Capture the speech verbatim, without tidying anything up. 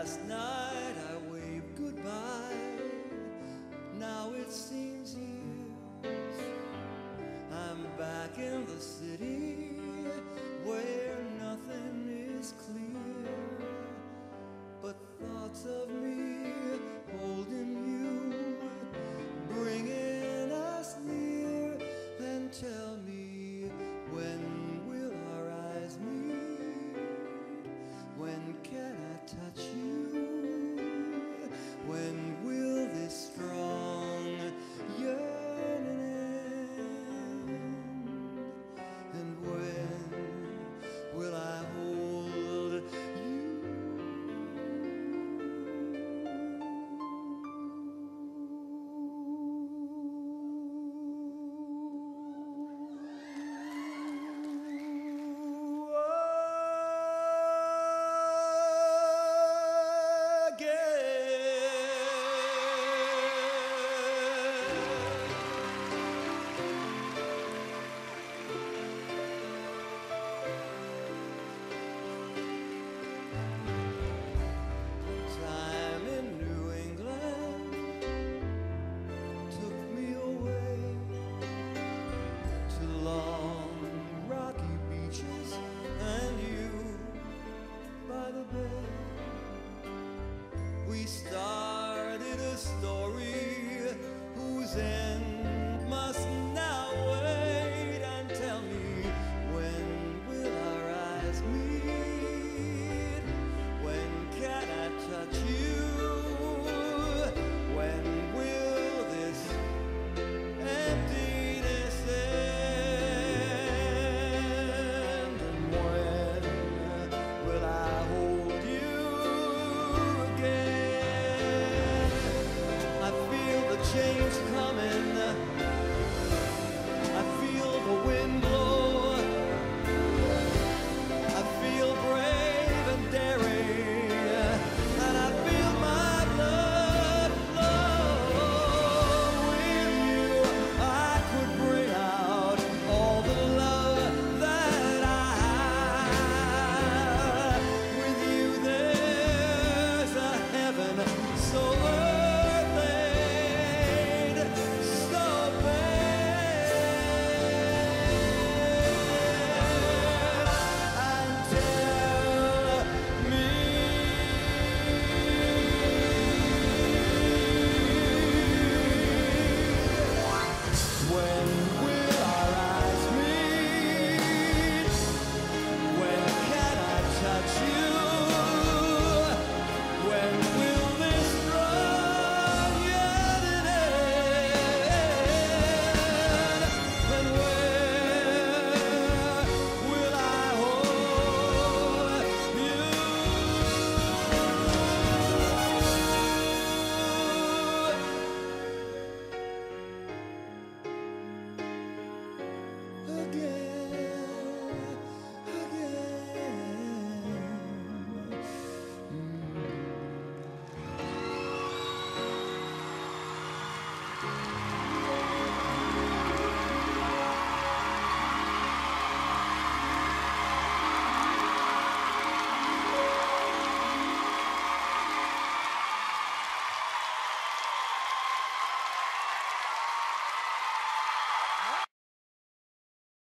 Last night I waved goodbye. Now it seems years. I'm back in the city where nothing is clear but thoughts of me holding you, bringing us near. And tell me, when will our eyes meet? When can I touch you? When will this strong yearning end? And when will I hold you? Time in New England took me away to long rocky beaches and you by the bay. We